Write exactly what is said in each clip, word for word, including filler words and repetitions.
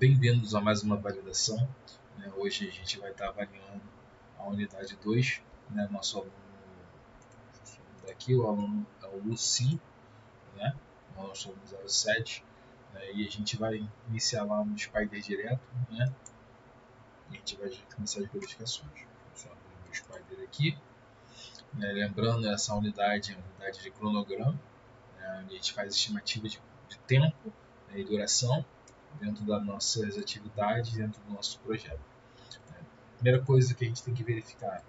Bem-vindos a mais uma validação. Né? Hoje a gente vai estar avaliando a unidade dois. Né? Nosso aluno daqui, o aluno é o Lucim, né? Nosso aluno zero sete. Né? E a gente vai iniciar lá no Spider direto. Né? E a gente vai começar as verificações. Só abrir o Spider aqui. Né? Lembrando, essa unidade é a unidade de cronograma, né? Onde a gente faz estimativa de, de tempo, né? E duração dentro das nossas atividades, dentro do nosso projeto. A primeira coisa que a gente tem que verificar: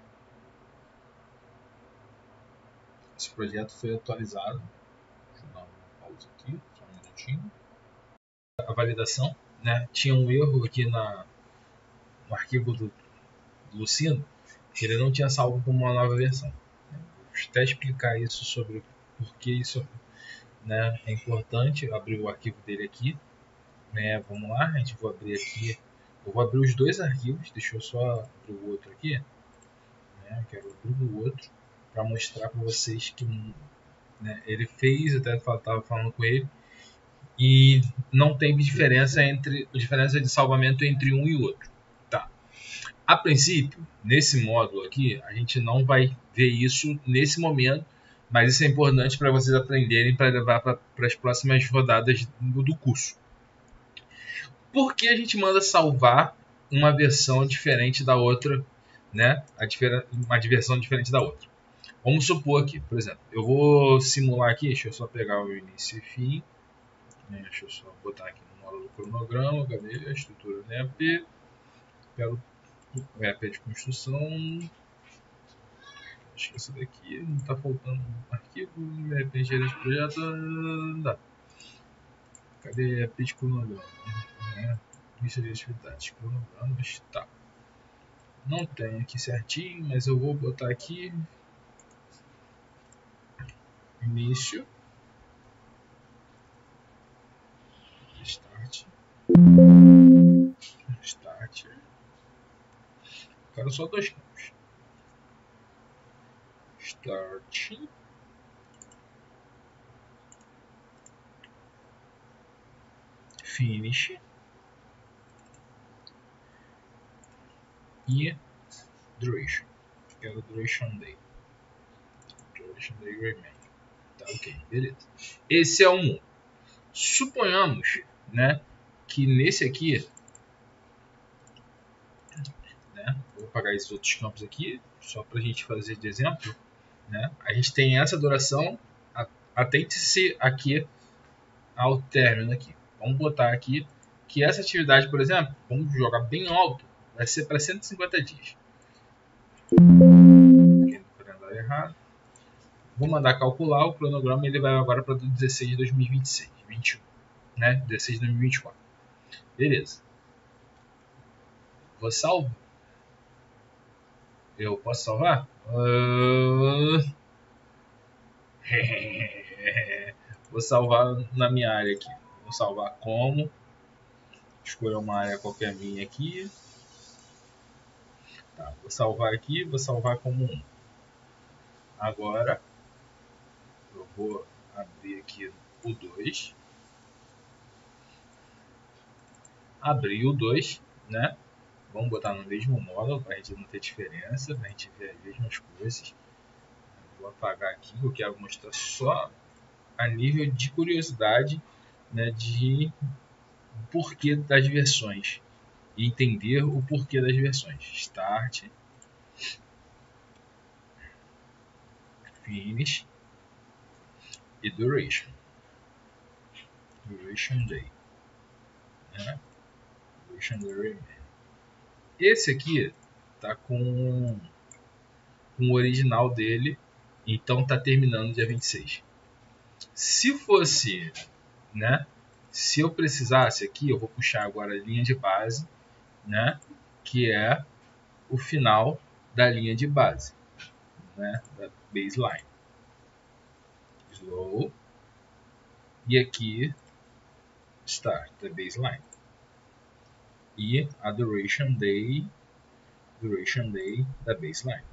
esse projeto foi atualizado. Deixa eu dar uma pausa aqui, só um minutinho. A validação, né? Tinha um erro aqui na, no arquivo do, do Lucino, que ele não tinha salvo como uma nova versão. Vou até explicar isso sobre por que isso, né, é importante. Eu abri o arquivo dele aqui. Né, vamos lá, a gente vai abrir aqui. Eu vou abrir os dois arquivos. Deixa eu só abrir o outro aqui. Né, quero abrir o outro para mostrar para vocês que, né, ele fez. Eu até estava falando com ele e não teve diferença entre diferença de salvamento entre um e o outro. Tá. A princípio, nesse módulo aqui, a gente não vai ver isso nesse momento, mas isso é importante para vocês aprenderem para levar para as próximas rodadas do, do curso. Por que a gente manda salvar uma versão diferente da outra, né? A difer uma versão diferente da outra. Vamos supor aqui, por exemplo, eu vou simular aqui, deixa eu só pegar o início e fim, né? Deixa eu só botar aqui no módulo cronograma, cadê a estrutura do E A P, pego o E A P de construção, acho que essa daqui não está faltando um arquivo, E A P gerente de projeto, dá. Cadê o E A P de cronograma? Né? Lista de atividades, cronogramas, tá. Não tem aqui certinho, mas eu vou botar aqui início, start, start. Quero só dois campos. Start, finish e duration. Quero duration day. Duration day remain. Tá, ok, beleza. Esse é um. Suponhamos, né, que nesse aqui, né, vou apagar esses outros campos aqui, só para a gente fazer de exemplo, né, a gente tem essa duração, atente-se aqui ao término aqui. Vamos botar aqui que essa atividade, por exemplo, vamos jogar bem alto, vai ser para cento e cinquenta dias. Aqui no calendário errado. Vou mandar calcular o cronograma, ele vai agora para dezesseis de dois mil e vinte e seis, vinte e um, né? dezesseis de dois mil e vinte e quatro. Beleza. Vou salvar. Eu posso salvar? Uh... Vou salvar na minha área aqui. Vou salvar como. Escolher uma área qualquer minha aqui. Tá, vou salvar aqui, vou salvar como um. Agora eu vou abrir aqui o dois. Abrir o dois, né? Vamos botar no mesmo módulo para a gente não ter diferença, para a gente ver as mesmas coisas. Vou apagar aqui, eu quero mostrar só a nível de curiosidade, né, de porquê das versões e entender o porquê das versões. Start, finish e duration. Duration day. Né? Duration day. Esse aqui tá com, com o original dele, então tá terminando dia vinte e seis. Se fosse, né? Se eu precisasse aqui, eu vou puxar agora a linha de base, né? Que é o final da linha de base, né? Da baseline. Slow. E aqui start da baseline. E a duration day, duration day da baseline.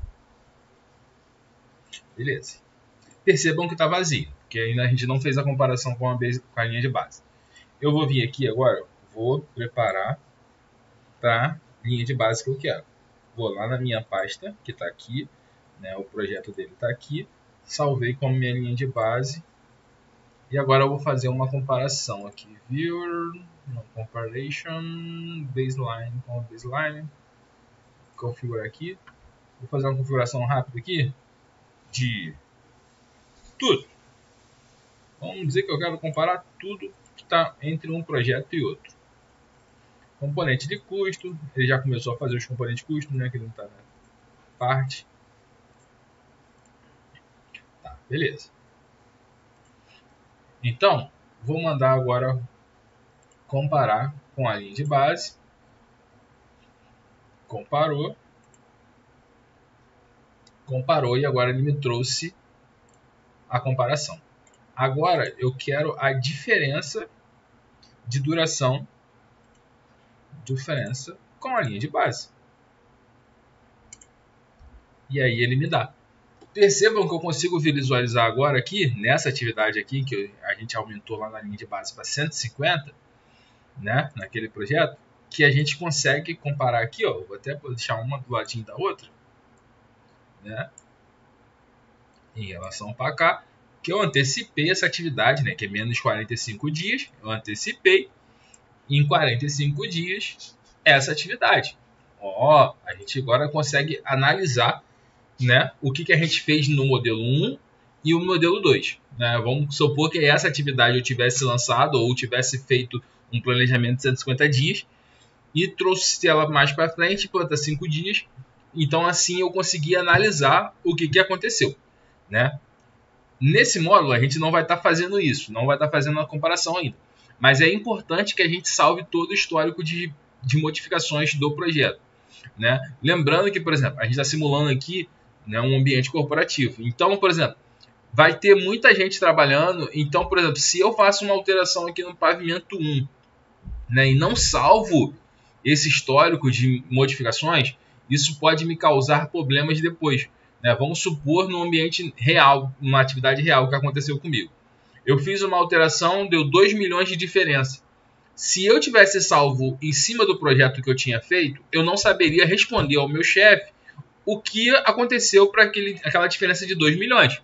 Beleza. Percebam que está vazio, porque ainda a gente não fez a comparação com a, base, com a linha de base. Eu vou vir aqui agora, vou preparar para a linha de base que eu quero. Vou lá na minha pasta, que está aqui, né, o projeto dele está aqui, salvei como minha linha de base, e agora eu vou fazer uma comparação aqui. Viewer, no comparison, baseline com baseline, configurar aqui. Vou fazer uma configuração rápida aqui de tudo. Vamos dizer que eu quero comparar tudo que está entre um projeto e outro. Componente de custo, ele já começou a fazer os componentes de custo, né, que ele não está na parte. Tá, beleza. Então, vou mandar agora comparar com a linha de base. Comparou. Comparou e agora ele me trouxe a comparação. Agora eu quero a diferença de duração, diferença com a linha de base. E aí ele me dá. Percebam que eu consigo visualizar agora aqui, nessa atividade aqui, que a gente aumentou lá na linha de base para cento e cinquenta, né, naquele projeto, que a gente consegue comparar aqui, ó, vou até deixar uma do ladinho da outra, né, em relação para cá, que eu antecipei essa atividade, né, que é menos quarenta e cinco dias, eu antecipei em quarenta e cinco dias essa atividade. Ó, a gente agora consegue analisar, né, o que, que a gente fez no modelo um e o modelo dois. Né? Vamos supor que essa atividade eu tivesse lançado ou tivesse feito um planejamento de cento e cinquenta dias e trouxe ela mais para frente para cinco dias. Então assim eu consegui analisar o que, que aconteceu. Né? Nesse módulo a gente não vai estar tá fazendo isso, não vai estar tá fazendo a comparação ainda. Mas é importante que a gente salve todo o histórico de, de modificações do projeto. Né? Lembrando que, por exemplo, a gente está simulando aqui, né, um ambiente corporativo. Então, por exemplo, vai ter muita gente trabalhando. Então, por exemplo, se eu faço uma alteração aqui no pavimento um, né, e não salvo esse histórico de modificações, isso pode me causar problemas depois. Né? Vamos supor no ambiente real, uma atividade real que aconteceu comigo. Eu fiz uma alteração, deu dois milhões de diferença. Se eu tivesse salvo em cima do projeto que eu tinha feito, eu não saberia responder ao meu chefe o que aconteceu para aquela diferença de dois milhões.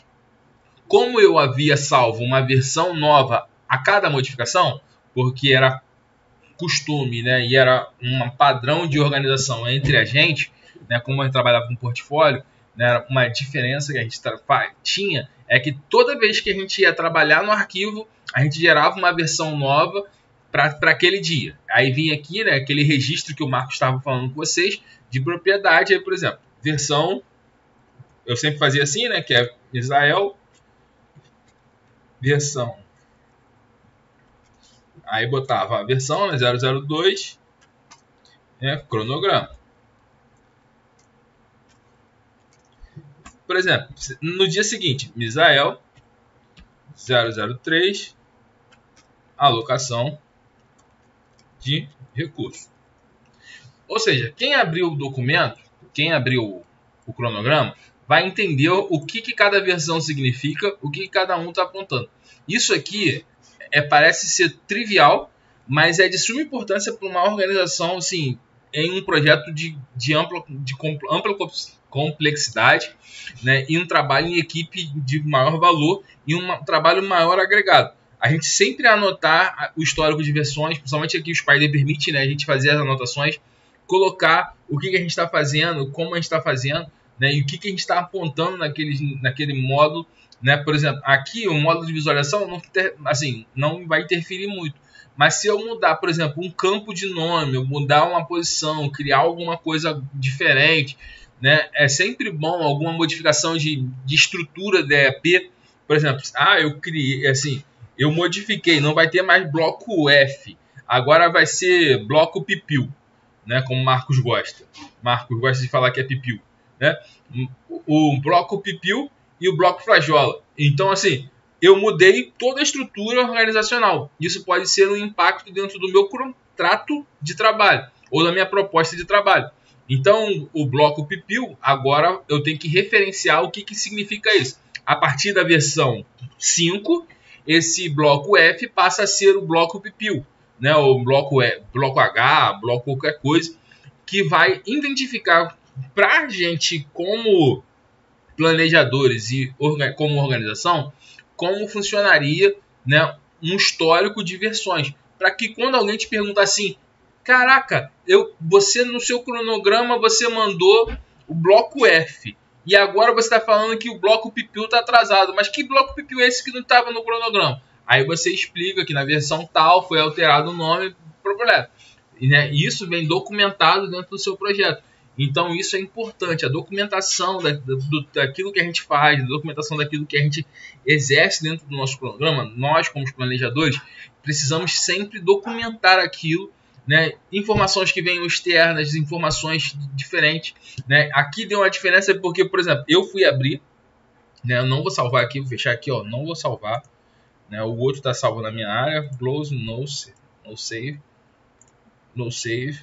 Como eu havia salvo uma versão nova a cada modificação, porque era costume, né, e era um padrão de organização entre a gente, né, como a gente trabalhava com portfólio, né, uma diferença que a gente tinha é que toda vez que a gente ia trabalhar no arquivo, a gente gerava uma versão nova para aquele dia. Aí vinha aqui, né, aquele registro que o Marcos estava falando com vocês, de propriedade. Aí, por exemplo, versão, eu sempre fazia assim, né, que é Israel, versão. Aí botava a versão, né, zero zero dois, né, cronograma. Por exemplo, no dia seguinte, Misael zero zero três, alocação de recurso. Ou seja, quem abriu o documento, quem abriu o cronograma, vai entender o que, que cada versão significa, o que, que cada um está apontando. Isso aqui é, parece ser trivial, mas é de suma importância para uma organização, assim, em um projeto de, de, ampla, de ampla complexidade, né, e um trabalho em equipe de maior valor e um trabalho maior agregado. A gente sempre anotar o histórico de versões, principalmente aqui o Spyder permite, né, a gente fazer as anotações, colocar o que, que a gente está fazendo, como a gente está fazendo, né, e o que, que a gente está apontando naquele, naquele módulo. Né? Por exemplo, aqui o módulo de visualização não, ter, assim, não vai interferir muito. Mas se eu mudar, por exemplo, um campo de nome, eu mudar uma posição, criar alguma coisa diferente, né, é sempre bom alguma modificação de, de estrutura da E A P. Por exemplo, ah, eu criei, assim, eu modifiquei, não vai ter mais bloco F, agora vai ser bloco pipiu, né, como o Marcos gosta. Marcos gosta de falar que é pipiu, né? O, o bloco pipiu e o bloco flajola. Então, assim, eu mudei toda a estrutura organizacional. Isso pode ser um impacto dentro do meu contrato de trabalho ou da minha proposta de trabalho. Então, o bloco pipiu, agora eu tenho que referenciar o que, que significa isso. A partir da versão cinco, esse bloco F passa a ser o bloco pipiu. né, ou bloco, e, bloco H, bloco qualquer coisa, que vai identificar para a gente como planejadores e orga como organização, como funcionaria, né, um histórico de versões, para que quando alguém te perguntar assim, caraca, eu, você no seu cronograma você mandou o bloco F, e agora você está falando que o bloco P P U está atrasado, mas que bloco P P U é esse que não estava no cronograma? Aí você explica que na versão tal foi alterado o nome para o projeto. E, né, isso vem documentado dentro do seu projeto. Então isso é importante, a documentação da, do, daquilo que a gente faz, a documentação daquilo que a gente exerce dentro do nosso programa. Nós, como planejadores, precisamos sempre documentar aquilo, né? Informações que venham externas, informações diferentes, né? Aqui deu uma diferença porque, por exemplo, eu fui abrir, né? Eu não vou salvar aqui, vou fechar aqui, ó, não vou salvar, né? O outro está salvo na minha área, close, no, no save, no save.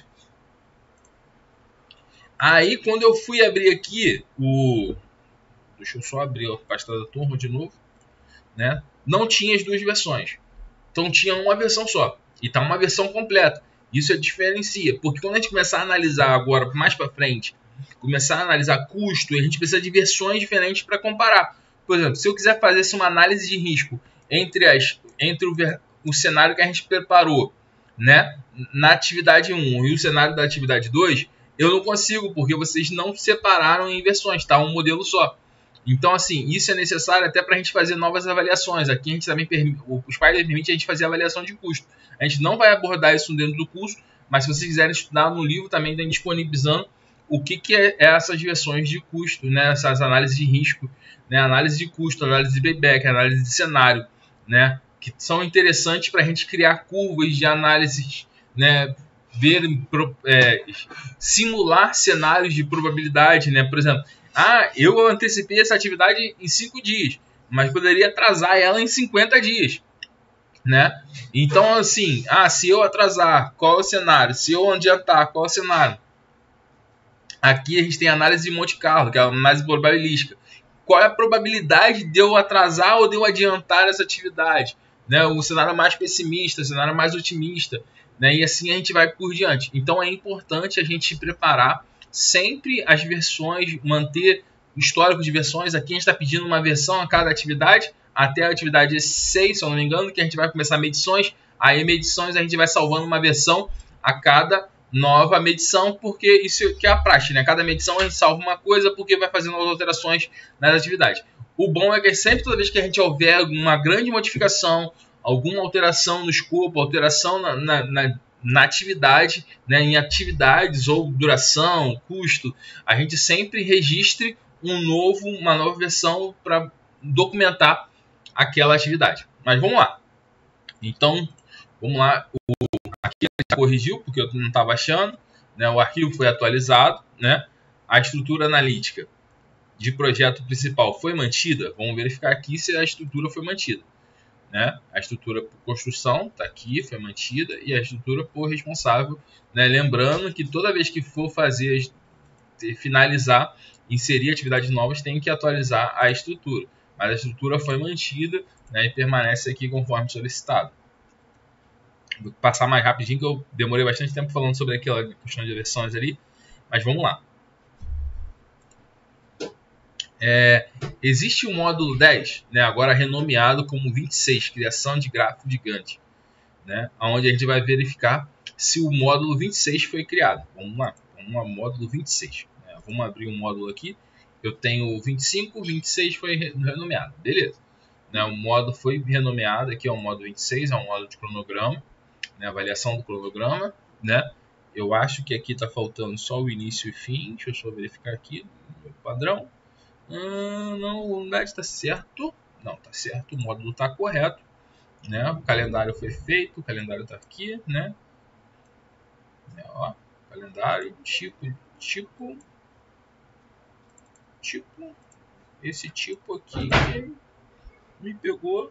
Aí, quando eu fui abrir aqui o... Deixa eu só abrir a pasta da turma de novo, né? Não tinha as duas versões. Então, tinha uma versão só. E tá uma versão completa. Isso é diferencia. Porque quando a gente começar a analisar agora, mais para frente, começar a analisar custo, a gente precisa de versões diferentes para comparar. Por exemplo, se eu quiser fazer uma análise de risco entre, as, entre o, o cenário que a gente preparou, né, na atividade um e o cenário da atividade dois, eu não consigo, porque vocês não separaram em versões, tá? Um modelo só. Então, assim, isso é necessário até para a gente fazer novas avaliações. Aqui a gente também permite, o Spider permite a gente fazer avaliação de custo. A gente não vai abordar isso dentro do curso, mas se vocês quiserem estudar no livro, também tem disponibilizando o que, que é essas versões de custo, né? Essas análises de risco, né? Análise de custo, análise de payback, análise de cenário, né? Que são interessantes para a gente criar curvas de análise, né? Ver, é, simular cenários de probabilidade, né? Por exemplo, ah, eu antecipei essa atividade em cinco dias, mas poderia atrasar ela em cinquenta dias, né? Então, assim, ah, se eu atrasar, qual é o cenário? Se eu adiantar, qual é o cenário? Aqui a gente tem a análise de Monte Carlo, que é a análise probabilística. Qual é a probabilidade de eu atrasar ou de eu adiantar essa atividade? Né? O cenário mais pessimista, o cenário mais otimista, né? E assim a gente vai por diante. Então é importante a gente preparar sempre as versões, manter o histórico de versões. Aqui a gente está pedindo uma versão a cada atividade, até a atividade seis, se eu não me engano, que a gente vai começar medições. Aí medições a gente vai salvando uma versão a cada nova medição, porque isso que é a praxe, né? Cada medição a gente salva uma coisa porque vai fazendo as alterações nas atividades. O bom é que sempre, toda vez que a gente houver uma grande modificação, alguma alteração no escopo, alteração na, na, na, na atividade, né? Em atividades ou duração, custo, a gente sempre registre um novo, uma nova versão para documentar aquela atividade. Mas vamos lá. Então, vamos lá. O Aqui ele corrigiu porque eu não estava achando, né? O arquivo foi atualizado, né? A estrutura analítica de projeto principal foi mantida. Vamos verificar aqui se a estrutura foi mantida, né? A estrutura por construção está aqui, foi mantida, e a estrutura por responsável, né? Lembrando que toda vez que for fazer, finalizar, inserir atividades novas, tem que atualizar a estrutura, mas a estrutura foi mantida, né? E permanece aqui conforme solicitado. Vou passar mais rapidinho, que eu demorei bastante tempo falando sobre aquela questão de versões ali. Mas vamos lá. É, existe o módulo dez, né, agora renomeado como vinte e seis, criação de gráfico de Gantt, né, onde a gente vai verificar se o módulo vinte e seis foi criado. Vamos lá, vamos lá, módulo vinte e seis. Né, vamos abrir um módulo aqui. Eu tenho vinte e cinco, vinte e seis foi renomeado. Beleza. Né, o módulo foi renomeado, aqui é o módulo vinte e seis, é um módulo de cronograma. Né, avaliação do cronograma, né? Eu acho que aqui está faltando só o início e fim. Deixa eu só verificar aqui o padrão. Hum, não, a unidade está certo. Não, está certo. O módulo está correto, né? O calendário foi feito. O calendário está aqui, né? É, ó, calendário, tipo, tipo, tipo. Esse tipo aqui me pegou.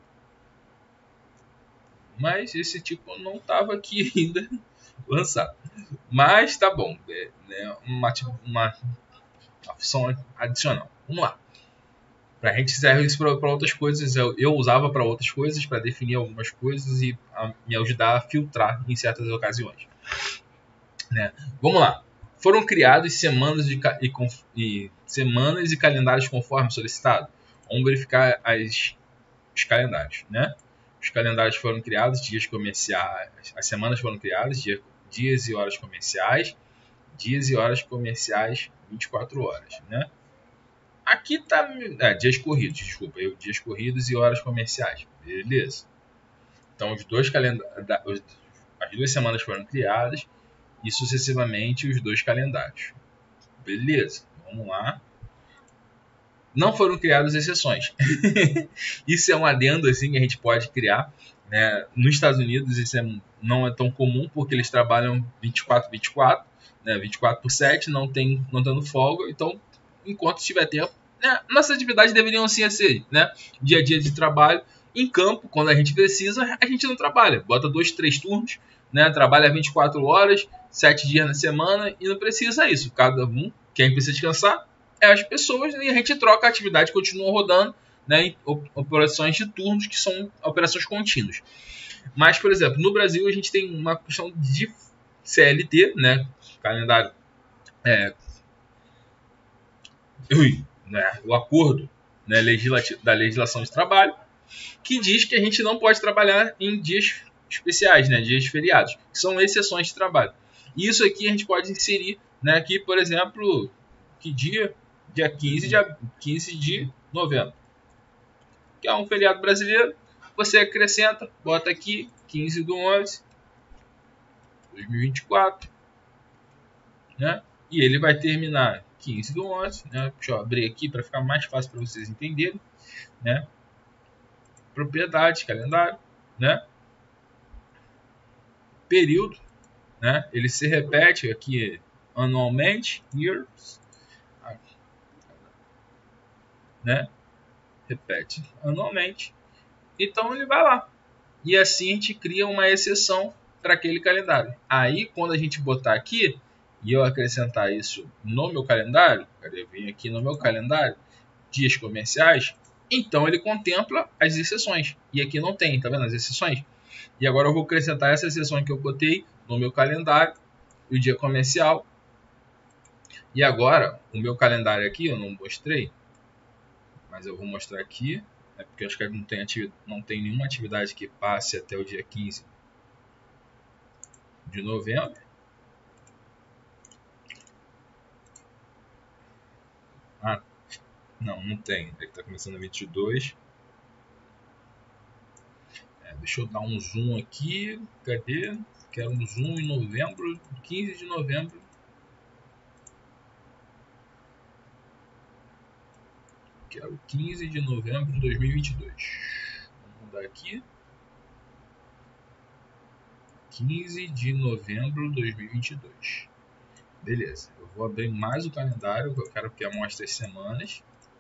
Mas esse tipo não estava aqui ainda lançado. Mas tá bom, é, né, uma, uma, uma função adicional. Vamos lá. Pra gente serve isso para outras coisas. Eu, eu usava para outras coisas, para definir algumas coisas e a, me ajudar a filtrar em certas ocasiões. Né? Vamos lá. Foram criadas semanas, de, e, e, semanas e calendários conforme solicitado. Vamos verificar as, os calendários. Né? Os calendários foram criados, dias comerciais. As semanas foram criadas, dia, dias e horas comerciais. Dias e horas comerciais, vinte e quatro horas. Né? Aqui tá. É, dias corridos, desculpa. Eu, dias corridos e horas comerciais. Beleza. Então, os dois calendários. As duas semanas foram criadas e sucessivamente os dois calendários. Beleza. Vamos lá. Não foram criadas exceções. Isso é um adendo assim, que a gente pode criar. Né? Nos Estados Unidos, isso é, não é tão comum porque eles trabalham vinte e quatro, vinte e quatro. Né? vinte e quatro por sete, não, tem, não dando folga. Então, enquanto tiver tempo, né, nossas atividades deveriam assim ser, né, dia a dia de trabalho. Em campo, quando a gente precisa, a gente não trabalha. Bota dois, três turnos, né, trabalha vinte e quatro horas, sete dias na semana e não precisa isso. Cada um, quem precisa descansar, é as pessoas, né, e a gente troca a atividade, continua rodando, né, em operações de turnos que são operações contínuas. Mas, por exemplo, no Brasil a gente tem uma questão de C L T, né, calendário é, Ui, né, o acordo, né, legislativo, da legislação de trabalho, que diz que a gente não pode trabalhar em dias especiais, né, dias feriados, que são exceções de trabalho. E isso aqui a gente pode inserir, né, aqui, por exemplo, que dia? Dia quinze de, quinze de novembro, que é um feriado brasileiro. Você acrescenta, bota aqui quinze do onze de dois mil e vinte e quatro, né, e ele vai terminar quinze do onze, né? Deixa eu abrir aqui para ficar mais fácil para vocês entenderem, né? Propriedade, calendário, né? Período, né? Ele se repete aqui anualmente, years, né? Repete anualmente. Então ele vai lá. E assim a gente cria uma exceção para aquele calendário. Aí quando a gente botar aqui e eu acrescentar isso no meu calendário, cadê? Eu vim aqui no meu calendário, dias comerciais, então ele contempla as exceções. E aqui não tem, tá vendo as exceções? E agora eu vou acrescentar essa exceção que eu botei no meu calendário, o dia comercial. E agora, o meu calendário aqui, eu não mostrei, mas eu vou mostrar aqui, é porque eu acho que não tem, atividade, não tem nenhuma atividade que passe até o dia quinze de novembro. Ah, não, não tem. Ele está começando a vinte e dois. É, deixa eu dar um zoom aqui. Cadê? Quero um zoom em novembro, quinze de novembro. Quero quinze de novembro de dois mil e vinte e dois. Vamos mudar aqui. quinze de novembro de dois mil e vinte e dois. Beleza. Eu vou abrir mais o calendário, que eu quero que mostre as semanas.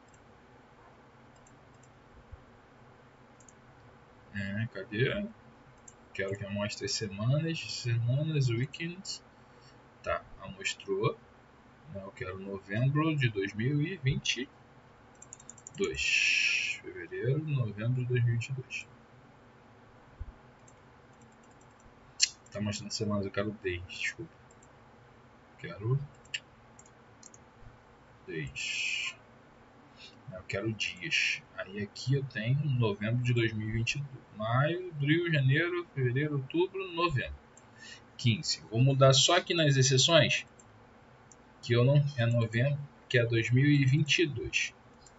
É, cadê? Quero que mostre as semanas, semanas, weekends. Tá, mostrou. Eu quero novembro de dois mil e vinte e dois. Fevereiro, novembro de dois mil e vinte e dois. Tá mostrando semanas, eu quero days, desculpa. Quero days. Eu quero dias. Aí aqui eu tenho novembro de dois mil e vinte e dois. Maio, abril, janeiro, fevereiro, outubro, novembro. quinze. Vou mudar só aqui nas exceções. Que eu não. É novembro, que é dois mil e vinte e dois.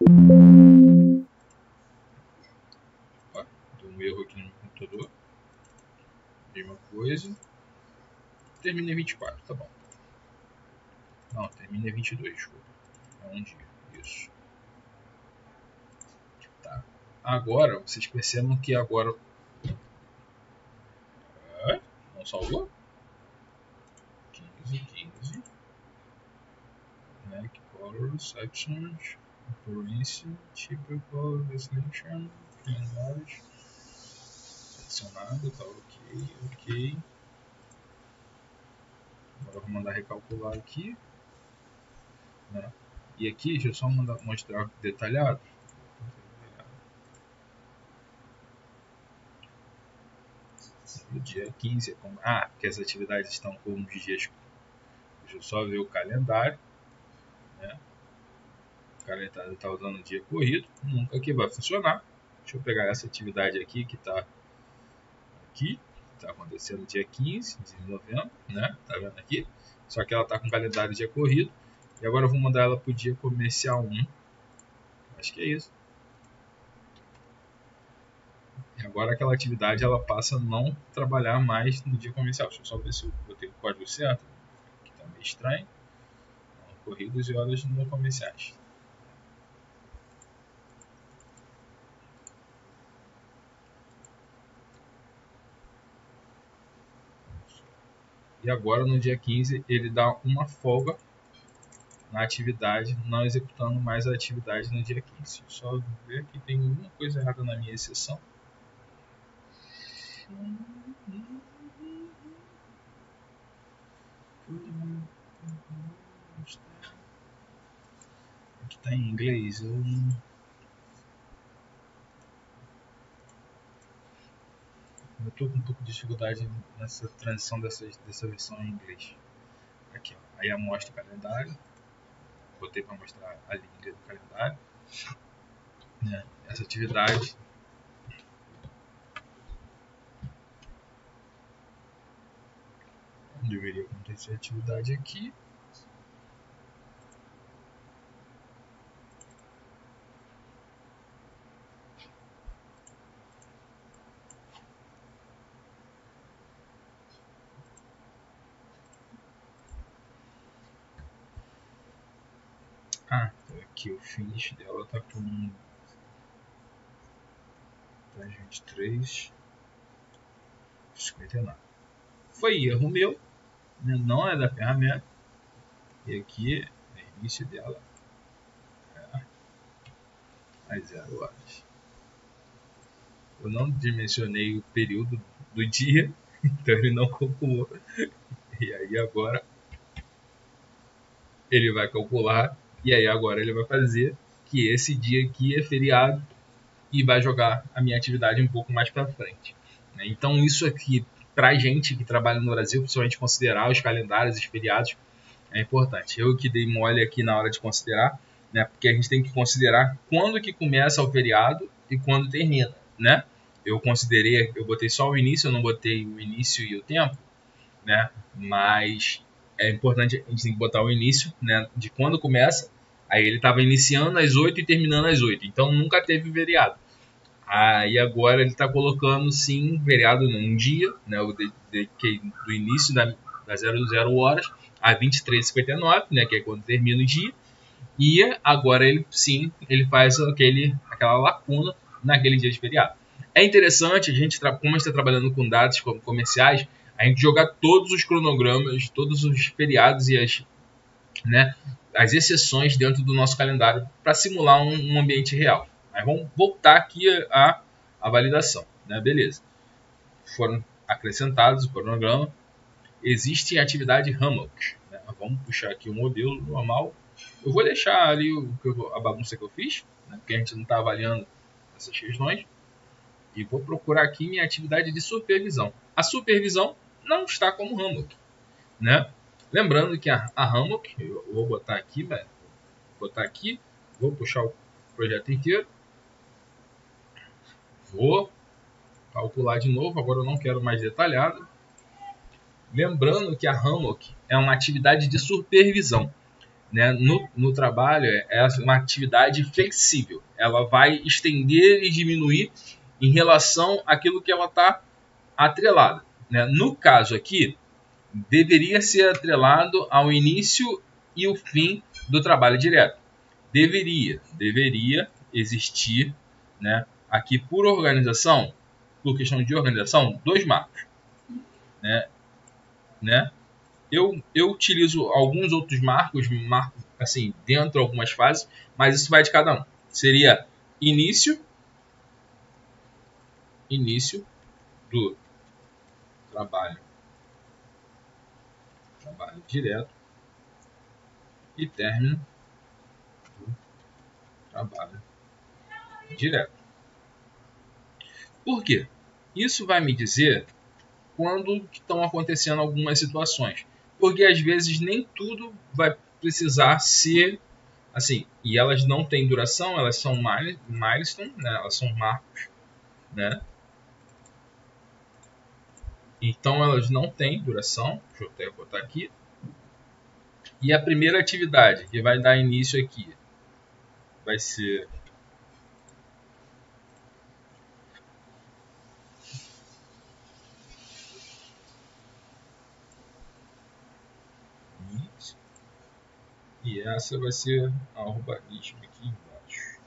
Ó, deu um erro aqui no meu computador. Mesma coisa. Termina em vinte e quatro, tá bom. Não, termina em vinte e dois, desculpa. É um dia. Isso. Tá. Agora, vocês percebam que agora. É? Não salvou? quinze, quinze. Black color sections. Currency. Typical destination. Calendários. Adicionado, tá ok, ok. Agora eu vou mandar recalcular aqui. Né? E aqui, deixa eu só mandar, mostrar detalhado. no dia quinze. Ah, porque as atividades estão com uns dias. Deixa eu só ver o calendário. Né? O calendário está usando o dia corrido. Nunca que vai funcionar. Deixa eu pegar essa atividade aqui que está aqui. Está acontecendo dia quinze de novembro. Né? Tá vendo aqui? Só que ela está com o calendário dia corrido. E agora eu vou mandar ela para o dia comercial um. Acho que é isso. E agora aquela atividade ela passa a não trabalhar mais no dia comercial. Deixa eu só ver se eu botei o código certo. Que está meio estranho. Corridas e horas não comerciais. E agora no dia quinze ele dá uma folga na atividade, não executando mais a atividade no dia quinze. Só ver que tem alguma coisa errada na minha exceção. Aqui está em inglês. Eu não... Eu estou com um pouco de dificuldade nessa transição dessa, dessa versão em inglês. Aqui, ó. Aí eu mostro o calendário. Botei para mostrar a linha do calendário. Né? Essa atividade. Deveria acontecer a atividade aqui. Ah, aqui o finish dela tá com vinte e três, cinquenta e nove. Foi erro meu, né? Não é da ferramenta. E aqui é o início dela é às zero horas. Eu não dimensionei o período do dia, então ele não calculou. E aí agora ele vai calcular, e aí agora ele vai fazer que esse dia aqui é feriado e vai jogar a minha atividade um pouco mais para frente. Então isso aqui, para a gente que trabalha no Brasil, principalmente considerar os calendários, os feriados, é importante. Eu que dei mole aqui na hora de considerar, né, porque a gente tem que considerar quando que começa o feriado e quando termina, né? Eu considerei, eu botei só o início, eu não botei o início e o tempo, né? Mas é importante, a gente tem que botar o início, né, de quando começa. Aí ele estava iniciando às oito e terminando às oito, então nunca teve feriado. Aí agora ele está colocando sim feriado num dia, né? Eu dediquei do início da, das zero horas a vinte e três e cinquenta e nove, né? Que é quando termina o dia. E agora ele sim, ele faz aquele, aquela lacuna naquele dia de feriado. É interessante a gente, como a gente está trabalhando com dados comerciais, a gente jogar todos os cronogramas, todos os feriados e as, né, as exceções dentro do nosso calendário para simular um, um ambiente real. Mas vamos voltar aqui a, a validação, né? Beleza. Foram acrescentados o cronograma. Existe a atividade Hammock. Né? Vamos puxar aqui o modelo normal. Eu vou deixar ali o, a bagunça que eu fiz, né? Porque a gente não está avaliando essas questões. E vou procurar aqui minha atividade de supervisão. A supervisão não está como Hammock, né? Lembrando que a, a Hammock, eu vou botar aqui, velho. Vou botar aqui, vou puxar o projeto inteiro. Vou calcular de novo, agora eu não quero mais detalhado. Lembrando que a Hammock é uma atividade de supervisão. Né? No, no trabalho é uma atividade flexível. Ela vai estender e diminuir em relação àquilo que ela está atrelada. Né? No caso aqui, deveria ser atrelado ao início e o fim do trabalho direto. Deveria, deveria existir, né, aqui por organização, por questão de organização, dois marcos. Né? Né? Eu, eu utilizo alguns outros marcos, marcos assim, dentro de algumas fases, mas isso vai de cada um. Seria início, início do trabalho, trabalho direto e término do trabalho direto. Por quê? Isso vai me dizer quando estão acontecendo algumas situações. Porque às vezes nem tudo vai precisar ser assim. E elas não têm duração, elas são milestone, né? Elas são marcos, né? Então elas não têm duração. Deixa eu até botar aqui. E a primeira atividade que vai dar início aqui vai ser e essa vai ser a urbanismo aqui embaixo.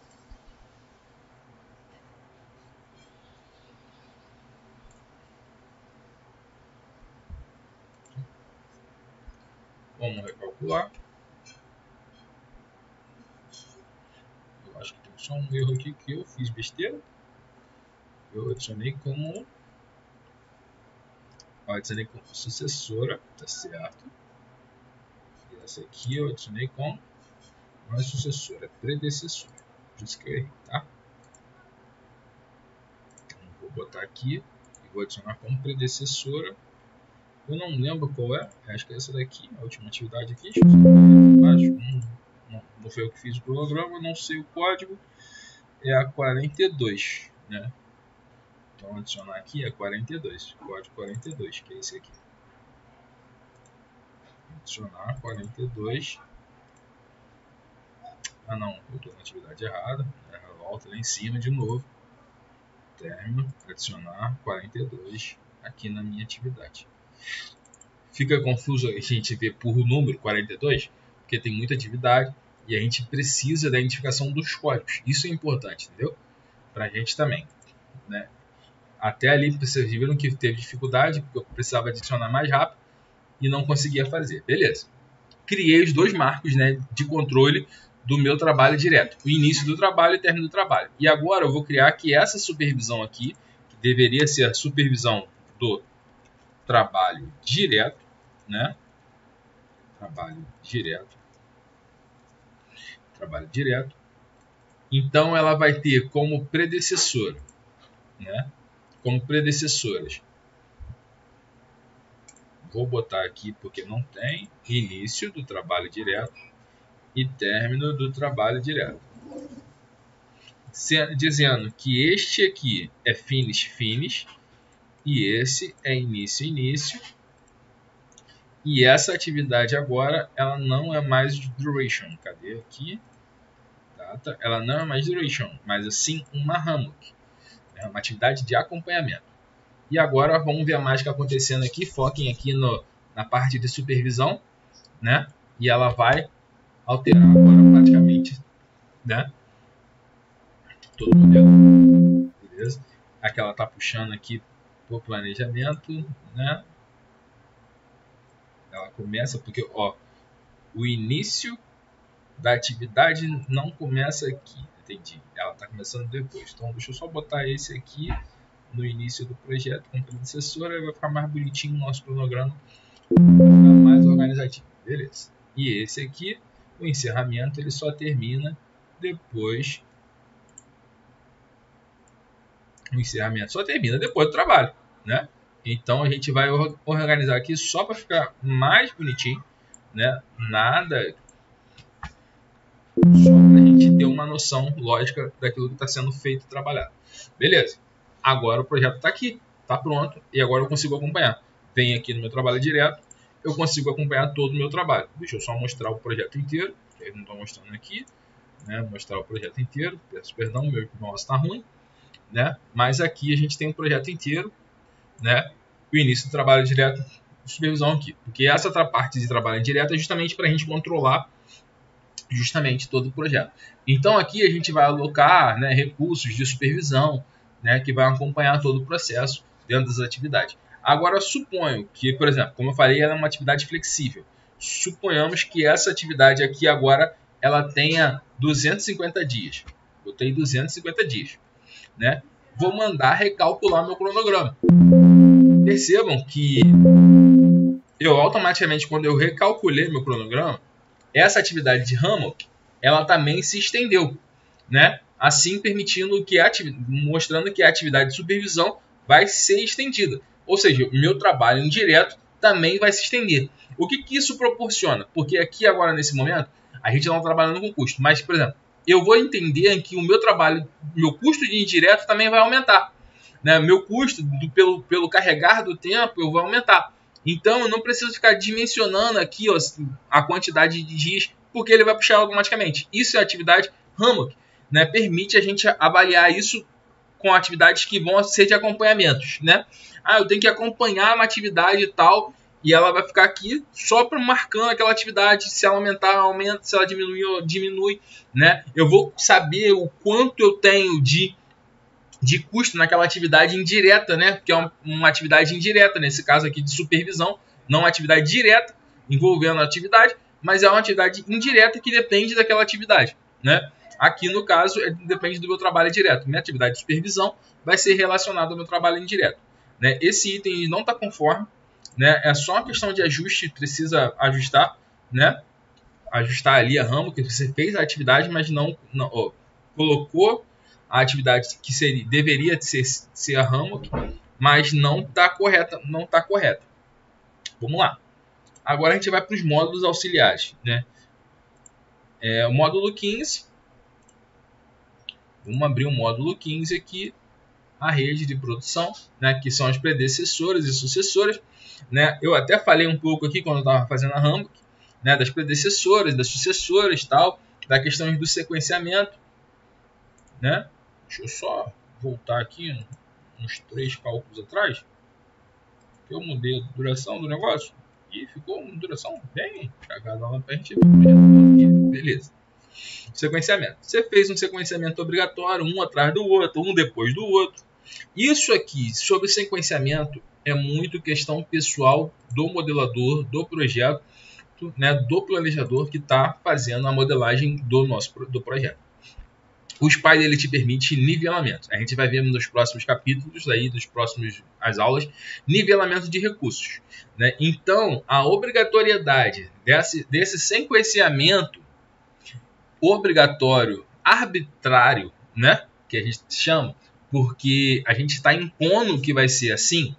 Vamos recalcular. Eu acho que tem só um erro aqui que eu fiz besteira. Eu adicionei como eu adicionei como sucessora, tá certo? E essa aqui eu adicionei como não é sucessora, é predecessora. Por isso que eu errei, tá? Então vou botar aqui e vou adicionar como predecessora. Eu não lembro qual é, acho que é essa daqui, a última atividade aqui. Deixa eu ver não, não, não foi eu que fiz o programa, não sei o código. É a quarenta e dois, né? Então adicionar aqui é quarenta e dois, código quarenta e dois, que é esse aqui. Adicionar quarenta e dois. Ah não, eu estou na atividade errada. Volta lá em cima de novo. Término, adicionar quarenta e dois aqui na minha atividade. Fica confuso a gente ver por número quarenta e dois, porque tem muita atividade e a gente precisa da identificação dos códigos. Isso é importante, entendeu? Para a gente também, né? Até ali vocês viram que teve dificuldade, porque eu precisava adicionar mais rápido e não conseguia fazer. Beleza. Criei os dois marcos, né, de controle do meu trabalho direto. O início do trabalho e o término do trabalho. E agora eu vou criar aqui essa supervisão aqui, que deveria ser a supervisão do trabalho direto, né? Trabalho direto. Trabalho direto. Então ela vai ter como predecessora, né? Como predecessoras. Vou botar aqui porque não tem início do trabalho direto e término do trabalho direto. Dizendo que este aqui é finish finish e esse é início início. E essa atividade agora ela não é mais duration. Cadê aqui? Data. Ela não é mais duration, mas assim uma hammock. É uma atividade de acompanhamento. E agora vamos ver a mágica acontecendo aqui. Foquem aqui no, na parte de supervisão, né? E ela vai alterar agora praticamente, né? Todo o modelo. Beleza? Aqui ela está puxando aqui o planejamento, né? Ela começa porque, ó, o início da atividade não começa aqui, entendi. Ela está começando depois. Então deixa eu só botar esse aqui no início do projeto como predecessora e vai ficar mais bonitinho o nosso cronograma, mais organizadinho, beleza? E esse aqui, o encerramento, ele só termina depois. O encerramento só termina depois do trabalho, né? Então a gente vai organizar aqui só para ficar mais bonitinho, né? Nada, só para a gente ter uma noção lógica daquilo que está sendo feito e trabalhado. Beleza? Agora o projeto está aqui, está pronto e agora eu consigo acompanhar. Venho aqui no meu trabalho direto, eu consigo acompanhar todo o meu trabalho. Deixa eu só mostrar o projeto inteiro, que eu não estou mostrando aqui, né? Mostrar o projeto inteiro. Peço perdão, meu mouse está ruim, né? Mas aqui a gente tem o projeto inteiro, né? O início do trabalho direto, supervisão aqui, porque essa outra parte de trabalho direto é justamente para a gente controlar justamente todo o projeto. Então aqui a gente vai alocar, né, recursos de supervisão, né, que vai acompanhar todo o processo dentro das atividades. Agora suponho que, por exemplo, como eu falei, ela é uma atividade flexível. Suponhamos que essa atividade aqui agora ela tenha duzentos e cinquenta dias. Botei duzentos e cinquenta dias, né? Vou mandar recalcular meu cronograma. Percebam que eu automaticamente, quando eu recalculei meu cronograma, essa atividade de hammock, ela também se estendeu, né? Assim permitindo que a mostrando que a atividade de supervisão vai ser estendida. Ou seja, o meu trabalho indireto também vai se estender. O que, que isso proporciona? Porque aqui agora, nesse momento, a gente não está trabalhando com custo. Mas, por exemplo, eu vou entender que o meu trabalho, meu custo de indireto também vai aumentar. Né? Meu custo do, pelo, pelo carregar do tempo eu vou aumentar. Então, eu não preciso ficar dimensionando aqui ó, a quantidade de dias, porque ele vai puxar automaticamente. Isso é a atividade Hammock. Né? Permite a gente avaliar isso com atividades que vão ser de acompanhamentos. Né? Ah, eu tenho que acompanhar uma atividade e tal, e ela vai ficar aqui só para marcando aquela atividade. Se ela aumentar, aumenta. Se ela diminuir, diminui. Né? Eu vou saber o quanto eu tenho de, de custo naquela atividade indireta, né? Que é uma, uma atividade indireta, nesse caso aqui de supervisão. Não uma atividade direta envolvendo a atividade, mas é uma atividade indireta que depende daquela atividade. Né? Aqui, no caso, é, depende do meu trabalho direto. Minha atividade de supervisão vai ser relacionada ao meu trabalho indireto. Né? Esse item não está conforme. Né? É só uma questão de ajuste, precisa ajustar. Né? Ajustar ali a ramo, que você fez a atividade, mas não, não ó, colocou a atividade que seria, deveria ser, ser a ramo, mas não está correta. Não tá correta. Vamos lá. Agora a gente vai para os módulos auxiliares. Né? É, o módulo quinze. Vamos abrir o módulo quinze aqui. A rede de produção, né, que são as predecessoras e sucessoras. Né? Eu até falei um pouco aqui quando eu estava fazendo a Hammock, né, das predecessoras, das sucessoras, tal, da questão do sequenciamento. Né? Deixa eu só voltar aqui uns três cálculos atrás. Eu mudei a duração do negócio e ficou uma duração bem cagada lá para a gente ver. Beleza. Sequenciamento. Você fez um sequenciamento obrigatório, um atrás do outro, um depois do outro. Isso aqui, sobre sequenciamento, é muito questão pessoal do modelador, do projeto, né, do planejador que está fazendo a modelagem do nosso do projeto. O Spider ele te permite nivelamento. A gente vai ver nos próximos capítulos, aí, dos próximos as aulas, nivelamento de recursos. Né? Então, a obrigatoriedade desse, desse sequenciamento obrigatório, arbitrário, né, que a gente chama, porque a gente está impondo que vai ser assim,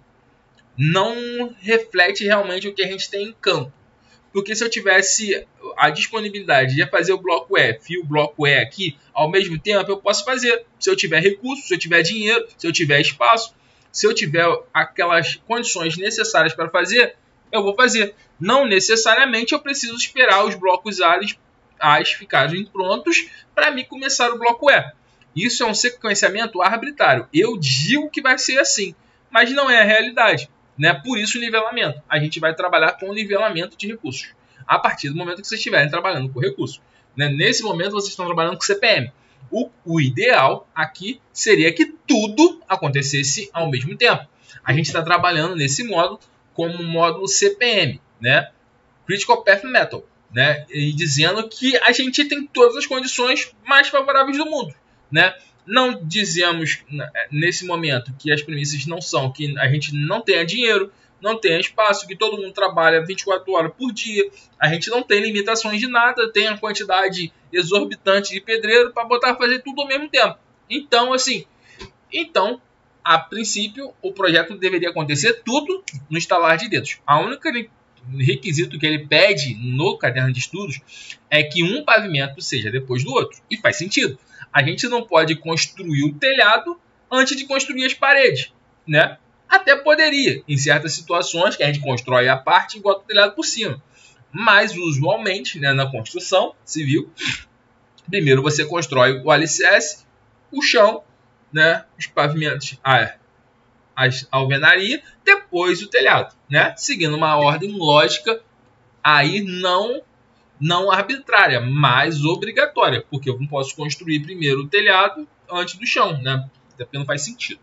não reflete realmente o que a gente tem em campo. Porque se eu tivesse a disponibilidade de fazer o bloco F e o bloco E aqui ao mesmo tempo, eu posso fazer. Se eu tiver recurso, se eu tiver dinheiro, se eu tiver espaço, se eu tiver aquelas condições necessárias para fazer, eu vou fazer. Não necessariamente eu preciso esperar os blocos A's, A's ficarem prontos para mim começar o bloco E. Isso é um sequenciamento arbitrário. Eu digo que vai ser assim, mas não é a realidade. Né? Por isso o nivelamento. A gente vai trabalhar com o nivelamento de recursos. A partir do momento que vocês estiverem trabalhando com recursos. Né? Nesse momento vocês estão trabalhando com C P M. O, o ideal aqui seria que tudo acontecesse ao mesmo tempo. A gente está trabalhando nesse módulo como módulo C P M. Né? Critical Path Method. Né? E dizendo que a gente tem todas as condições mais favoráveis do mundo. Né? Não dizemos nesse momento que as premissas não são que a gente não tenha dinheiro, não tenha espaço, que todo mundo trabalha vinte e quatro horas por dia, a gente não tem limitações de nada, tem a quantidade exorbitante de pedreiro para botar fazer tudo ao mesmo tempo. Então, assim, então, a princípio, o projeto deveria acontecer tudo no estalar de dedos. A única requisito que ele pede no caderno de estudos é que um pavimento seja depois do outro. E faz sentido. A gente não pode construir o telhado antes de construir as paredes, né? Até poderia, em certas situações, que a gente constrói a parte e bota o telhado por cima. Mas, usualmente, né, na construção civil, primeiro você constrói o alicerce, o chão, né, os pavimentos, a, a alvenaria, depois o telhado, né? Seguindo uma ordem lógica, aí não... não arbitrária, mas obrigatória, porque eu não posso construir primeiro o telhado antes do chão, né? Porque não faz sentido.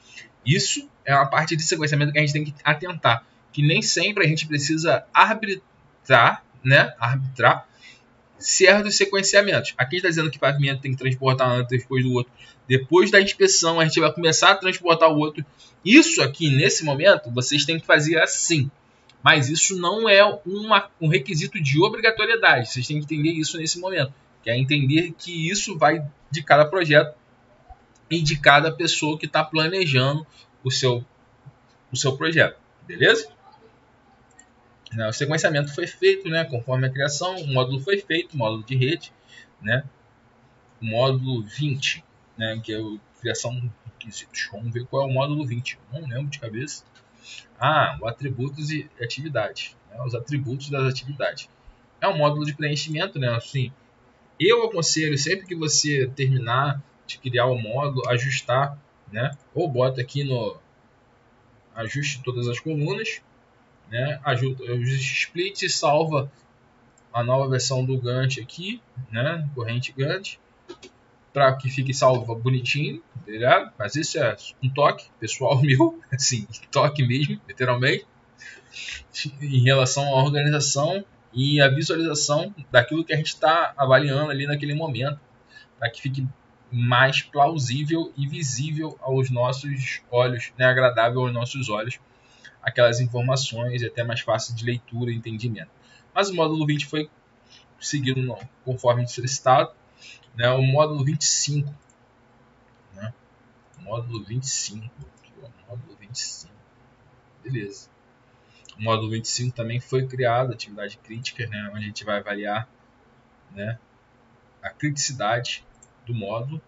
Isso é uma parte de sequenciamento que a gente tem que atentar, que nem sempre a gente precisa arbitrar, né? Arbitrar certos sequenciamentos. Aqui está dizendo que o pavimento tem que transportar antes, depois do outro. Depois da inspeção, a gente vai começar a transportar o outro. Isso aqui, nesse momento, vocês têm que fazer assim. Mas isso não é uma, um requisito de obrigatoriedade. Vocês têm que entender isso nesse momento. Que é entender que isso vai de cada projeto e de cada pessoa que está planejando o seu o seu projeto, beleza? O sequenciamento foi feito, né, conforme a criação, o módulo foi feito, o módulo de rede, né, o módulo vinte, né, que é a criação de requisitos. Vamos ver qual é o módulo vinte, não lembro de cabeça. Ah, o atributos e atividades, né, os atributos das atividades. É um módulo de preenchimento, né, assim, eu aconselho sempre que você terminar de criar o módulo, ajustar, né, ou bota aqui no ajuste todas as colunas, né, ajusta split e salva a nova versão do Gantt aqui, né, corrente Gantt, para que fique salvo bonitinho, tá ligado? Mas isso é um toque pessoal meu, assim, toque mesmo, literalmente, em relação à organização e à visualização daquilo que a gente está avaliando ali naquele momento, para que fique mais plausível e visível aos nossos olhos, né, agradável aos nossos olhos, aquelas informações e até mais fácil de leitura e entendimento. Mas o módulo vinte foi seguido no, conforme solicitado, né, o módulo vinte e cinco, né, o módulo vinte e cinco, aqui, ó, módulo vinte e cinco, beleza. O módulo vinte e cinco também foi criado, atividade crítica, né, onde a gente vai avaliar, né, a criticidade do módulo.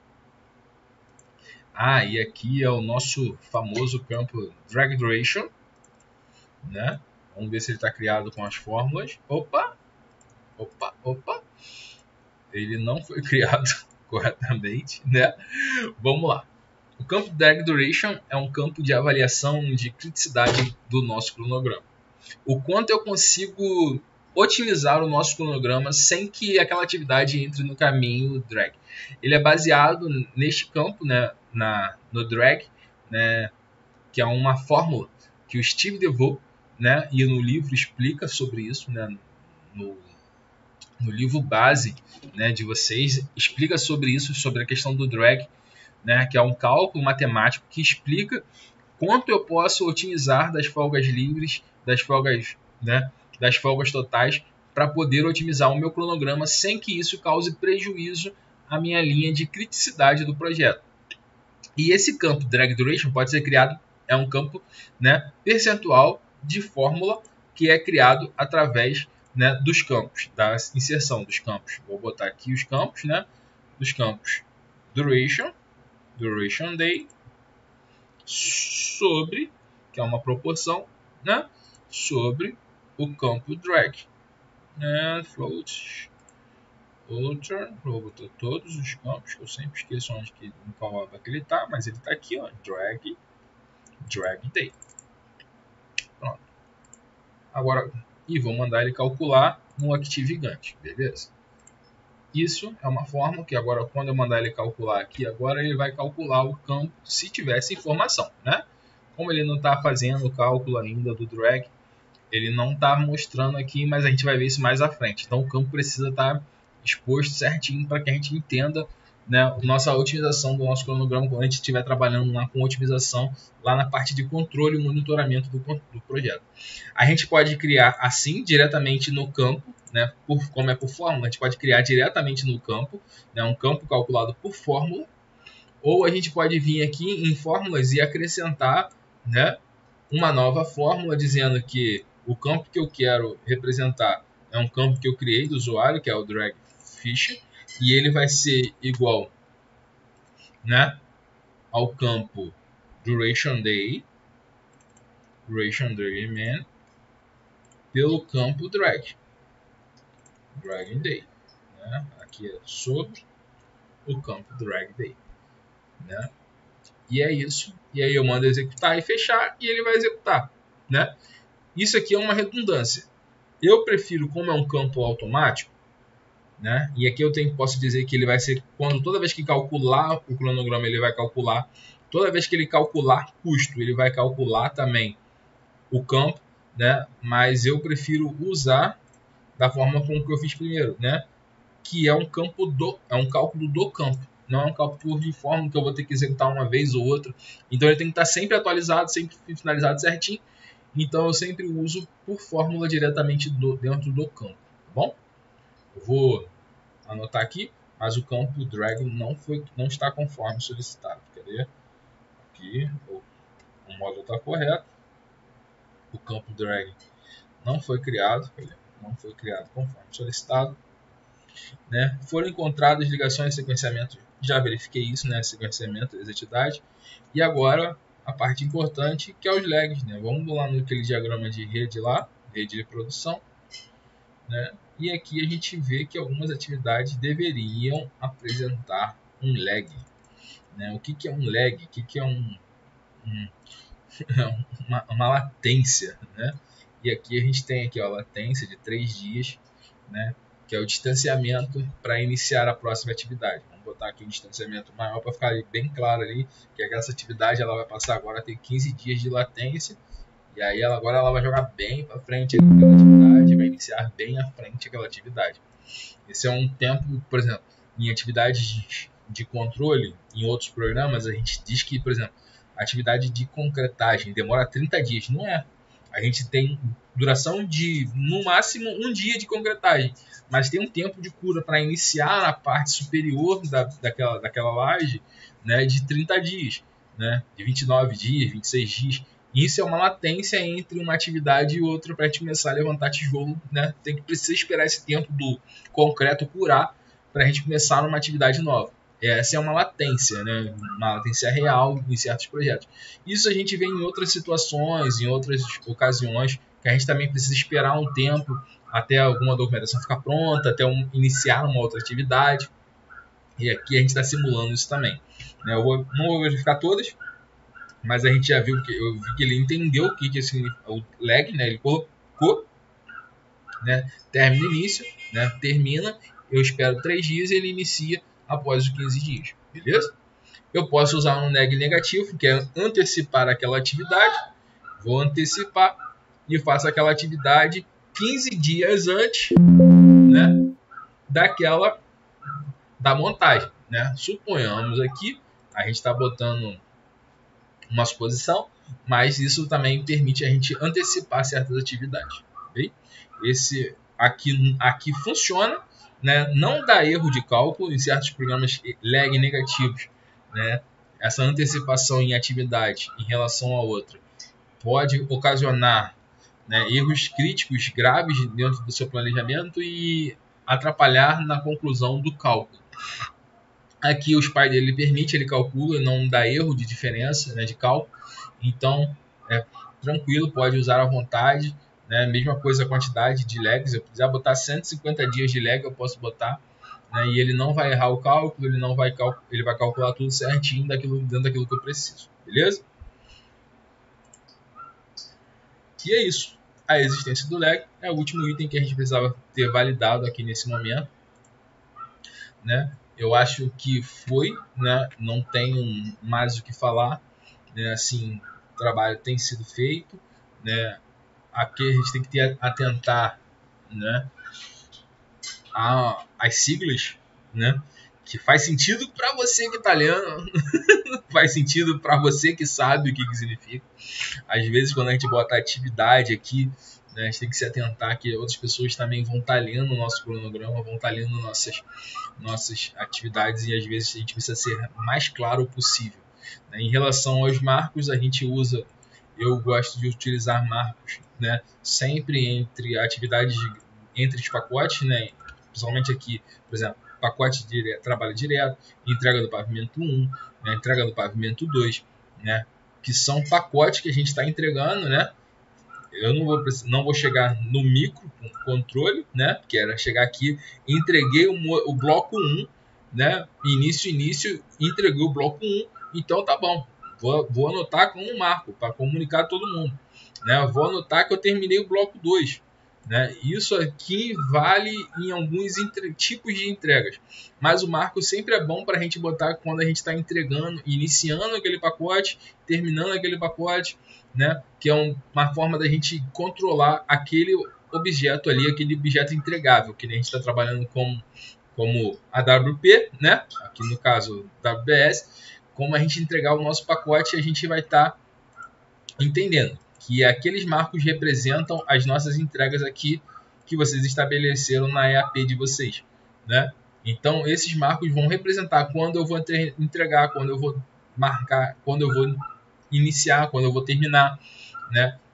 Ah, e aqui é o nosso famoso campo Drag Duration, né? Vamos ver se ele está criado com as fórmulas. Opa, opa, opa. Ele não foi criado corretamente, né? Vamos lá. O campo Drag Duration é um campo de avaliação de criticidade do nosso cronograma. O quanto eu consigo otimizar o nosso cronograma sem que aquela atividade entre no caminho drag. Ele é baseado neste campo, né, na, no drag, né, que é uma fórmula que o Steve DeVoe, né, e no livro explica sobre isso, né, no, no livro base, né, de vocês, explica sobre isso, sobre a questão do drag, né, que é um cálculo matemático que explica quanto eu posso otimizar das folgas livres, das folgas, né, das folgas totais, para poder otimizar o meu cronograma sem que isso cause prejuízo à minha linha de criticidade do projeto. E esse campo Drag Duration pode ser criado, é um campo, né, percentual de fórmula que é criado através, né, dos campos, da inserção dos campos. Vou botar aqui os campos, né, dos campos Duration, Duration Day, sobre, que é uma proporção, né, sobre o campo drag, né, float, outer, vou botar todos os campos, que eu sempre esqueço onde que, em qual aba que ele está, mas ele está aqui, ó, drag, drag day. Pronto. Agora, e vou mandar ele calcular no Active Gantt, beleza? Isso é uma forma que agora, quando eu mandar ele calcular aqui, agora ele vai calcular o campo se tivesse informação, né? Como ele não está fazendo o cálculo ainda do drag, ele não está mostrando aqui, mas a gente vai ver isso mais à frente. Então o campo precisa estar exposto certinho para que a gente entenda, né, a nossa otimização do nosso cronograma quando a gente estiver trabalhando lá com otimização, lá na parte de controle e monitoramento do, do projeto. A gente pode criar assim, diretamente no campo, né, por, como é por fórmula, a gente pode criar diretamente no campo, né, um campo calculado por fórmula, ou a gente pode vir aqui em fórmulas e acrescentar, né, uma nova fórmula dizendo que o campo que eu quero representar é um campo que eu criei do usuário, que é o drag ficha, e ele vai ser igual, né, ao campo duration day, duration day man, pelo campo drag, drag day, né? Aqui é sobre o campo drag day, né? E é isso. E aí eu mando executar e fechar e ele vai executar, né? Isso aqui é uma redundância. Eu prefiro, como é um campo automático, né? E aqui eu tenho, posso dizer que ele vai ser, quando toda vez que calcular o cronograma, ele vai calcular, toda vez que ele calcular custo, ele vai calcular também o campo, né? Mas eu prefiro usar da forma como que eu fiz primeiro, né? Que é um campo do, é um cálculo do campo, não é um cálculo de fórmula que eu vou ter que executar uma vez ou outra. Então ele tem que estar sempre atualizado, sempre finalizado certinho. Então eu sempre uso por fórmula diretamente do, dentro do campo, tá bom? Eu vou anotar aqui, mas o campo drag não, foi, não está conforme solicitado. Cadê? Aqui, o, o módulo está correto. o campo drag não foi criado, não foi criado conforme solicitado, né? Foram encontradas ligações de sequenciamento, já verifiquei isso, né? Sequenciamento, exatidade. E agora a parte importante, que é os lags, né? Vamos lá naquele diagrama de rede lá, rede de produção, né? E aqui a gente vê que algumas atividades deveriam apresentar um lag, né? O que, que é um lag? O que, que é um, um uma, uma latência, né? E aqui a gente tem aqui a latência de três dias, né? Que é o distanciamento para iniciar a próxima atividade. Vamos botar aqui um distanciamento maior para ficar bem claro ali que essa atividade ela vai passar agora, tem quinze dias de latência, e aí ela, agora ela vai jogar bem para frente aquela atividade, vai iniciar bem à frente aquela atividade. Esse é um tempo, por exemplo, em atividades de, de controle, em outros programas, a gente diz que, por exemplo, a atividade de concretagem demora trinta dias. Não é. A gente tem duração de, no máximo, um dia de concretagem, mas tem um tempo de cura para iniciar a parte superior da, daquela, daquela laje, né, de trinta dias, né, de vinte e nove dias, vinte e seis dias. Isso é uma latência entre uma atividade e outra para a gente começar a levantar tijolo, né? Tem que precisar esperar esse tempo do concreto curar para a gente começar numa atividade nova. Essa é uma latência, né? Uma latência real em certos projetos. Isso a gente vê em outras situações, em outras ocasiões, que a gente também precisa esperar um tempo até alguma documentação ficar pronta, até um, iniciar uma outra atividade. E aqui a gente está simulando isso também, né? Eu vou, não vou verificar todas, mas a gente já viu que eu vi que ele entendeu o que, que significa o lag, né? Ele colocou, né? Termina início, né? Termina, eu espero três dias e ele inicia após os quinze dias, beleza? Eu posso usar um lag negativo, que é antecipar aquela atividade. Vou antecipar e faço aquela atividade quinze dias antes, né? Daquela da montagem, né? Suponhamos aqui, a gente está botando uma suposição, mas isso também permite a gente antecipar certas atividades. Okay? Esse aqui, aqui funciona, né? Não dá erro de cálculo em certos programas lag negativos, né? Essa antecipação em atividade em relação a outra pode ocasionar, né, erros críticos graves dentro do seu planejamento e atrapalhar na conclusão do cálculo. Aqui os pais dele permite, ele calcula, não dá erro de diferença, né, de cálculo. Então, é tranquilo, pode usar à vontade, né? Mesma coisa a quantidade de lags. Se eu quiser botar cento e cinquenta dias de lag, eu posso botar, né? E ele não vai errar o cálculo, ele não vai cal... ele vai calcular tudo certinho daquilo, dentro daquilo que eu preciso, beleza? E é isso. A existência do lag é o último item que a gente precisava ter validado aqui nesse momento, né? Eu acho que foi, né? Não tenho mais o que falar, né? Assim, o trabalho tem sido feito, né? Aqui a gente tem que ter, atentar, né? A, as siglas, né? Que faz sentido para você que é italiano, faz sentido para você que sabe o que, que significa. Às vezes, quando a gente bota atividade aqui, né, a gente tem que se atentar que outras pessoas também vão estar lendo o nosso cronograma, vão estar lendo nossas, nossas atividades, e às vezes a gente precisa ser mais claro possível. Né? Em relação aos marcos, a gente usa, eu gosto de utilizar marcos, né, sempre entre atividades, de, entre os pacotes, né, principalmente aqui, por exemplo, pacote de trabalho direto, entrega do pavimento um, né, entrega do pavimento dois, né, que são pacotes que a gente está entregando, né? Eu não vou, não vou chegar no micro com controle, né? Que era chegar aqui, entreguei o, o bloco um, né? Início, início, entreguei o bloco um, então tá bom. Vou, vou anotar com um marco para comunicar a todo mundo, né? Vou anotar que eu terminei o bloco dois. Né? Isso aqui vale em alguns entre... tipos de entregas, mas o marco sempre é bom para a gente botar quando a gente está entregando, iniciando aquele pacote, terminando aquele pacote, né? Que é um, uma forma da gente controlar aquele objeto ali, aquele objeto entregável, que a gente está trabalhando com, como A W P, né? Aqui no caso W B S, como a gente entregar o nosso pacote, a gente vai estar tá entendendo que aqueles marcos representam as nossas entregas aqui que vocês estabeleceram na E A P de vocês, né? Então, esses marcos vão representar quando eu vou entregar, quando eu vou marcar, quando eu vou iniciar, quando eu vou terminar, né?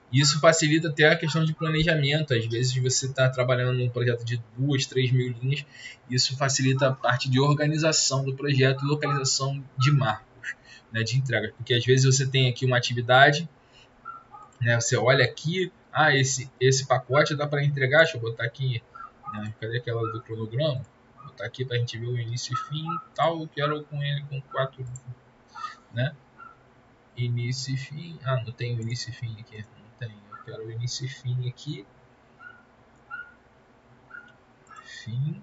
Isso facilita até a questão de planejamento. Às vezes você está trabalhando num projeto de duas, três mil linhas. Isso facilita a parte de organização do projeto e localização de marcos, né, de entregas. Porque às vezes você tem aqui uma atividade, né, você olha aqui, ah, esse, esse pacote dá para entregar. Deixa eu botar aqui, né, cadê aquela do cronograma? Vou botar aqui para a gente ver o início e fim. Tal, eu quero com ele com quatro, né? Início e fim. Ah, não tem o início e fim aqui. Não tem. Eu quero o início e fim aqui. Fim.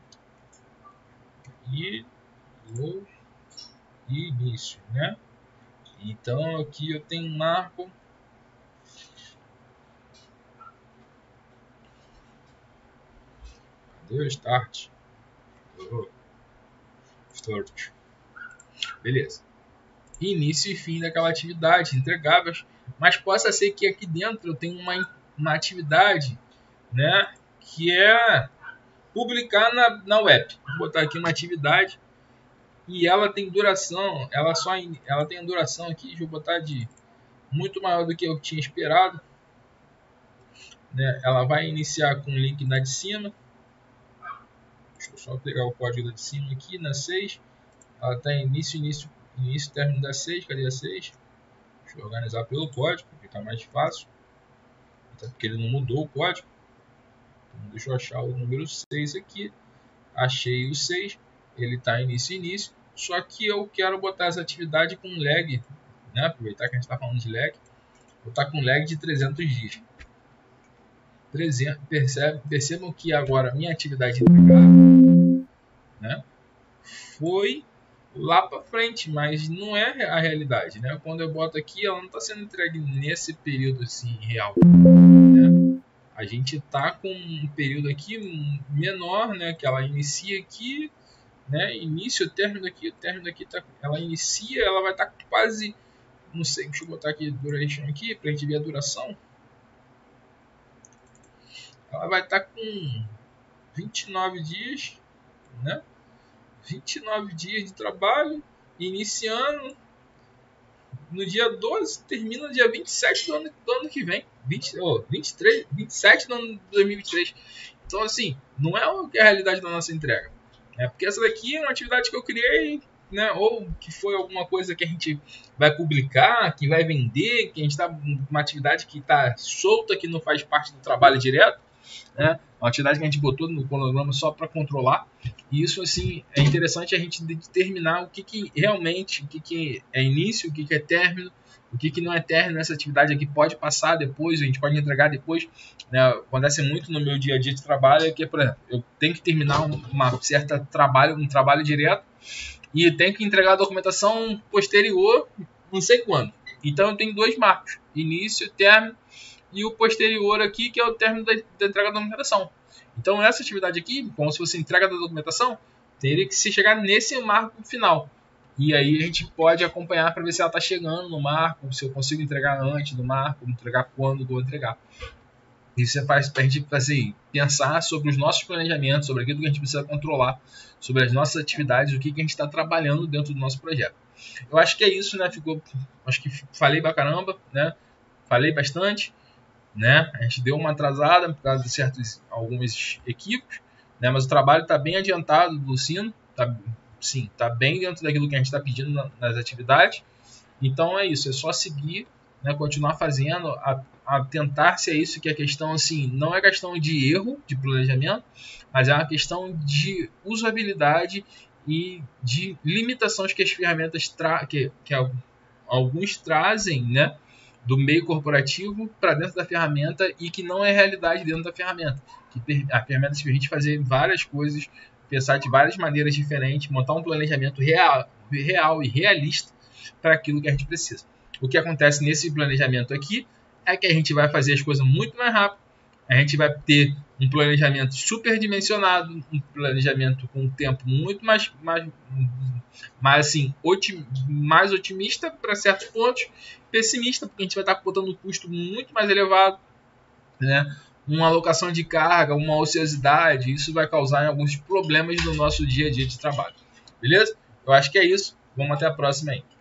E o início, né? Então aqui eu tenho um marco. Cadê o start? Oh. Start. Beleza. Início e fim daquela atividade, entregáveis. Mas possa ser que aqui dentro eu tenha uma, uma atividade, né, que é publicar na, na web. Vou botar aqui uma atividade e ela tem duração, ela só ela tem a duração aqui, deixa eu botar de muito maior do que eu tinha esperado, né? Ela vai iniciar com o link na de cima. Deixa eu só pegar o código da de cima aqui na seis. Ela está início, início, início, término da seis. Cadê a seis? Deixa eu organizar pelo código, porque está mais fácil. Até porque ele não mudou o código. Então, deixa eu achar o número seis aqui. Achei o seis. Ele está início, início. Só que eu quero botar essa atividade com lag, né? Aproveitar que a gente está falando de lag. Vou estar com lag de trezentos dias. trezentos, percebe, percebam que agora minha atividade entregável, né, foi lá para frente, mas não é a realidade, né? Quando eu boto aqui, ela não está sendo entregue nesse período assim real, né? A gente está com um período aqui menor, né? Que ela inicia aqui, né? Início, término aqui, o término aqui tá, ela inicia, ela vai estar tá quase, não sei, deixa eu botar aqui duration aqui para a gente ver a duração. Ela vai estar tá com vinte e nove dias, né? vinte e nove dias de trabalho, iniciando no dia doze, termina no dia vinte e sete do ano, do ano que vem. vinte, oh, vinte e três, vinte e sete do ano de dois mil e vinte e três. Então, assim, não é a realidade da nossa entrega. É porque essa daqui é uma atividade que eu criei, né? Ou que foi alguma coisa que a gente vai publicar, que vai vender, que a gente está uma atividade que está solta, que não faz parte do trabalho direto, né? Uma atividade que a gente botou no cronograma só para controlar. E isso, assim, é interessante a gente determinar o que, que realmente, o que, que é início, o que, que é término, o que, que não é término nessa atividade aqui, pode passar depois, a gente pode entregar depois, né? Acontece muito no meu dia a dia de trabalho, é que, por exemplo, eu tenho que terminar uma certa trabalho, um trabalho direto, e tenho que entregar a documentação posterior, não sei quando. Então eu tenho dois marcos, início, término, e o posterior aqui, que é o término da, da entrega da documentação. Então essa atividade aqui, como se fosse entrega da documentação, teria que se chegar nesse marco final. E aí a gente pode acompanhar para ver se ela está chegando no marco, se eu consigo entregar antes do marco, entregar quando vou entregar. Isso faz para a gente assim, pensar sobre os nossos planejamentos, sobre aquilo que a gente precisa controlar, sobre as nossas atividades, o que, que a gente está trabalhando dentro do nosso projeto. Eu acho que é isso, né? Ficou, acho que falei pra caramba, né? Falei bastante, né? A gente deu uma atrasada por causa de certos alguns equipes, né? Mas o trabalho está bem adiantado do Lucino, tá, sim, está bem dentro daquilo que a gente está pedindo na, nas atividades. Então é isso, é só seguir, né? Continuar fazendo, a, a tentar ser isso, que é a questão assim, não é questão de erro de planejamento, mas é uma questão de usabilidade e de limitações que as ferramentas tra que, que alguns trazem, né? Do meio corporativo para dentro da ferramenta e que não é realidade dentro da ferramenta. Que a ferramenta te permite fazer várias coisas, pensar de várias maneiras diferentes, montar um planejamento real, real e realista para aquilo que a gente precisa. O que acontece nesse planejamento aqui é que a gente vai fazer as coisas muito mais rápido, a gente vai ter um planejamento superdimensionado, um planejamento com um tempo muito mais, mais, mais, assim, otim, mais otimista para certos pontos, pessimista, porque a gente vai estar botando um custo muito mais elevado, né? Uma alocação de carga, uma ociosidade, isso vai causar alguns problemas no nosso dia a dia de trabalho. Beleza? Eu acho que é isso. Vamos até a próxima aí.